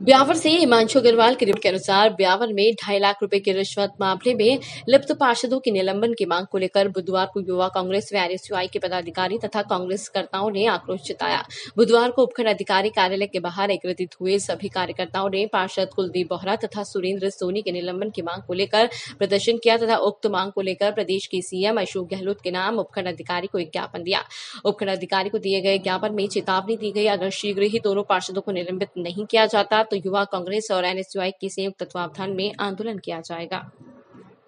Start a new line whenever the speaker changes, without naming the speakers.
ब्यावर से हिमांशु अग्रवाल की रिपोर्ट के अनुसार ब्यावर में 2.5 लाख रुपए की रिश्वत मामले में लिप्त पार्षदों के निलंबन की मांग को लेकर बुधवार को युवा कांग्रेस व आरएसयूआई के पदाधिकारी तथा कांग्रेसकर्ताओं ने आक्रोश जताया। बुधवार को उपखंड अधिकारी कार्यालय के बाहर एकत्रित हुए सभी कार्यकर्ताओं ने पार्षद कुलदीप बोहरा तथा सुरेंद्र सोनी के निलंबन की मांग को लेकर प्रदर्शन किया तथा उक्त मांग को लेकर प्रदेश के सीएम अशोक गहलोत के नाम उपखंड अधिकारी को एक ज्ञापन दिया। उपखंड अधिकारी को दिए गए ज्ञापन में चेतावनी दी गई, अगर शीघ्र ही दोनों पार्षदों को निलंबित नहीं किया जाता तो युवा कांग्रेस और एनएसयूआई के संयुक्त तत्वावधान में आंदोलन किया जाएगा।